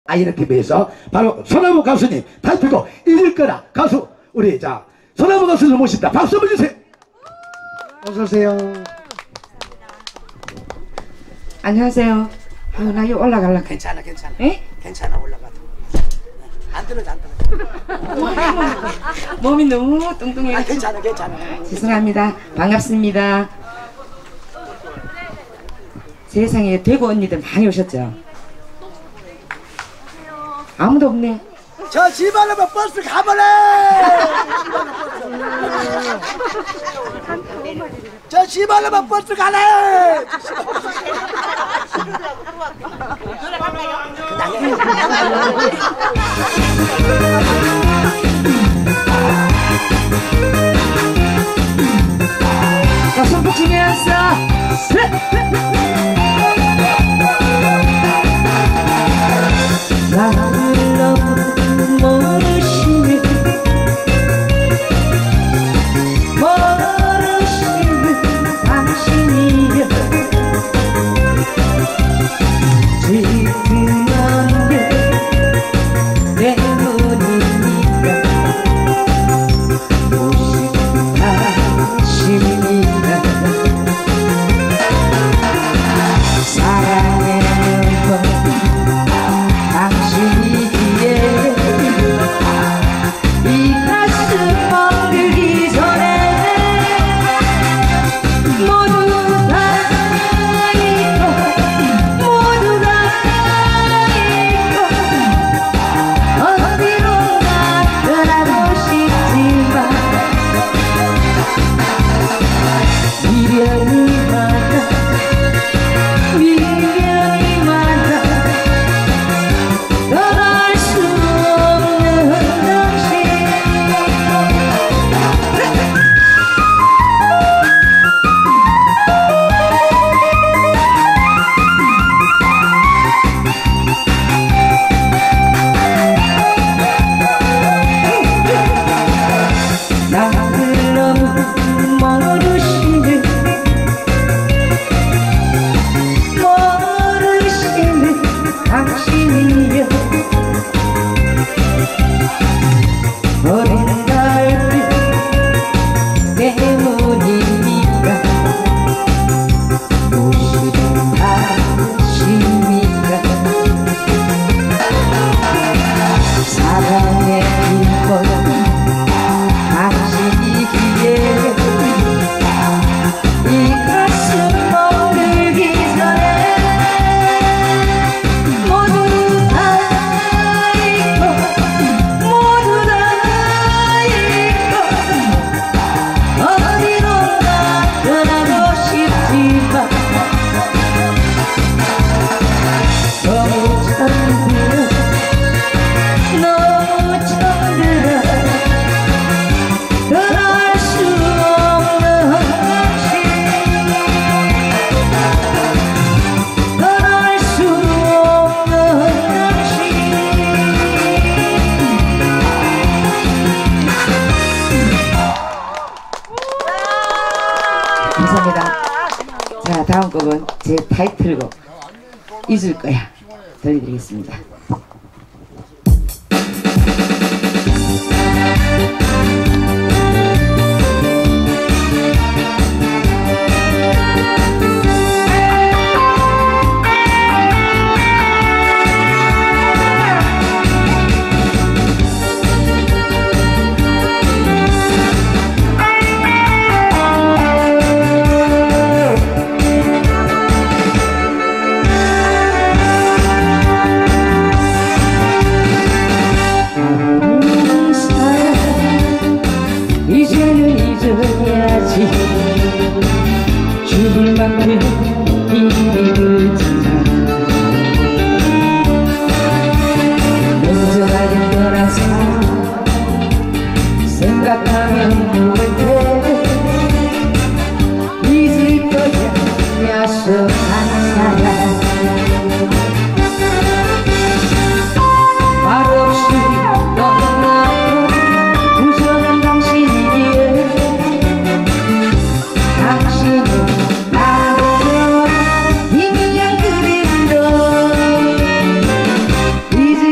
아이를 위해서 바로 소나무 가수님 다시 듣고 잊을 거라 가수 우리 자 소나무 가수를 모십니다. 박수 한번 주세요. 어서 오세요. 안녕하세요. 나 여기 올라갈라. 괜찮아 괜찮아. 에? 괜찮아 올라가도. 안 떨어져 안 떨어져. 몸이 너무 뚱뚱해요. 아, 괜찮아 괜찮아. 죄송합니다. 반갑습니다. 세상에 대구 언니들 많이 오셨죠? 아무도 없네. 저 집안으로 버스 가버려. 저 집안으로 버스 가래. 자, 손톱 치면서 나를 너무 모르시는 당신이여 지금 언제 때문입니까 무심하십니까 사랑하는 건 당신이기에 이 가슴 멍들기 전에 모두 다 잊고 모두 다 잊고 어디론가 떠나고 싶지만 미련이 많아 미련이 많아 떠날 수 없는 당신 나를 너무 모르시는 당신이여 어린 달빛 때문입니까 무심하십니까 사랑의 기본 당신이기에 이 가슴 멍들기 전에 모두 다 잊고 모두 다 잊고 어디론가 떠나고 싶지만 너무 잠들어 너무 잠들어 떠날 수 없는 당신 떠날 수 없는 당신 감사합니다. 자, 다음 곡은 제 타이틀곡 잊을 거야 들려드리겠습니다. 이제는 잊어야지 죽을 만큼 이미 늦지만 늦어가는 거란 사람 생각하면 후회돼 잊을 거야 약속한 사람 말없이 떠나고 부정한 당신이기에 당신은 나로 희미한 그림도 잊을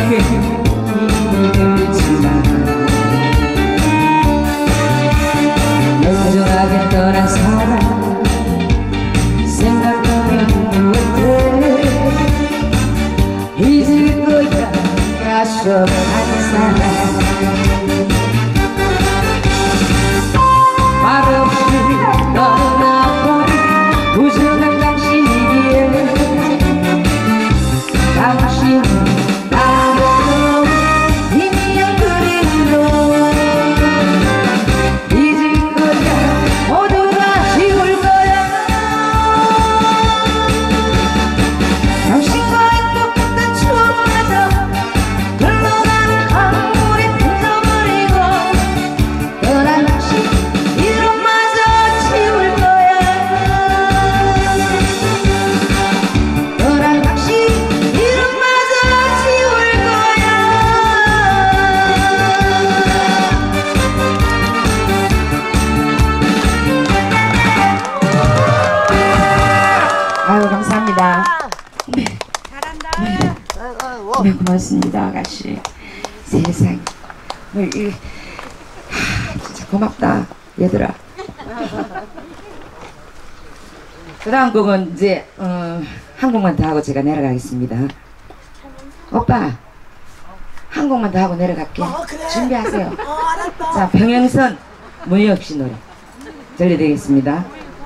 힘들지만 냉정하게 떠난 사람 생각하면 후회돼 잊을 거야 약속한 사람 말없이 떠나버린 부정한 당신이기에 당신은 나로 희미한 그림으로 잊을 거야 모두 다 지울 거야 당신과 행복했던 추억마저 흘러가는 강물에 흩어버리고 떠난 당신 이름마저 지울 거야 떠난 당신 이름마저 지울 거야. 아유 감사합니다. 잘한다. 네 고맙습니다 아가씨. 세상 진짜 고맙다 얘들아. 그 다음 곡은 이제 한 곡만 더 하고 제가 내려가겠습니다. 오빠 한 곡만 더 하고 내려갈게. 그래. 준비하세요. 알았다. 자 병영선 문혁 씨 노래 들려드리겠습니다.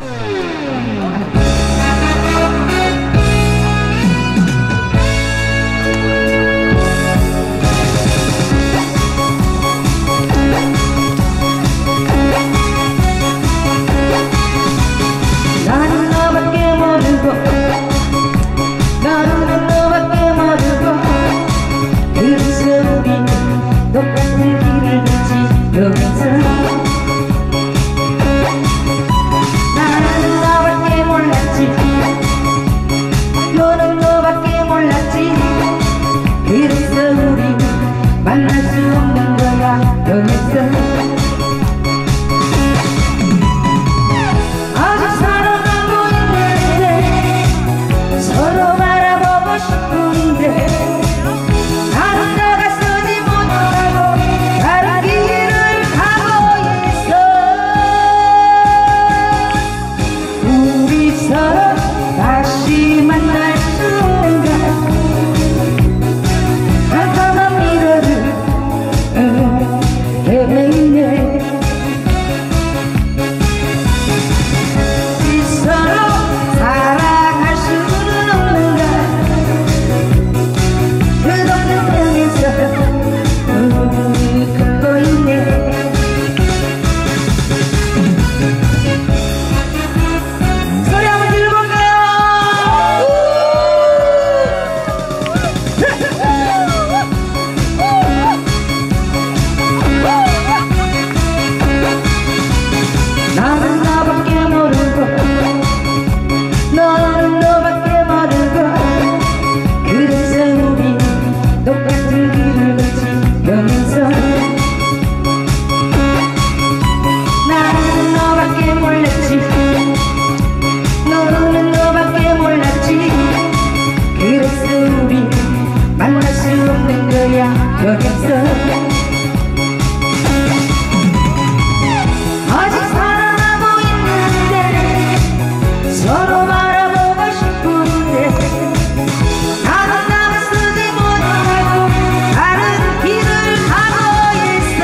나는 너밖에 모르고 너는 너밖에 모르고 그래서 우리 똑같은 길을 걷지 여기서 나는 너밖에 몰랐지 너는 너밖에 몰랐지 그래서 우리 만날 수 없는 거야 여기서 아직 살아가고 있는데 서로 바라보고 싶은데 나는 나가서지 못하고 다른 길을 가고 있어 우리 서로 다시 만날 수 없는가 깜깜한 미래를 헤매이네 서로 사랑할 수는 없는가 끝없는 땅에서 걷고 있네 소리 한번 질러볼까요? 나는 나밖에 모르고 너는 너밖에 모르고 그래서 우리 똑같은 길을 걷지 여기서 나는 너밖에 몰랐지 너는 너밖에 몰랐지 그래서 우리 만날 수 없는 거야 여기서 아직 살아가고 있는데 서로 바라보고 싶은데 나는 나가서지 못하고 다른 길을 가고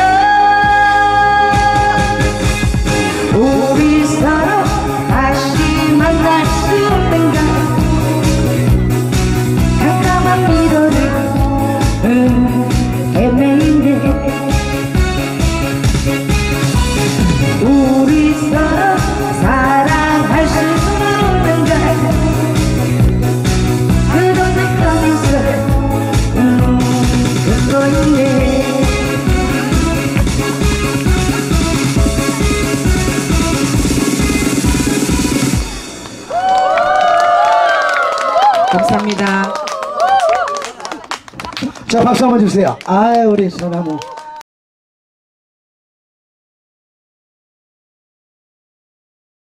있어 우리 서로 다시 만날 수 없는가 깜깜한 미래를 헤매이네 우리 서로 사랑할 수는 없는가 끝없는 땅에서 걷고 있네 감사합니다. 자 박수 한번 주세요. 아유 우리 소나무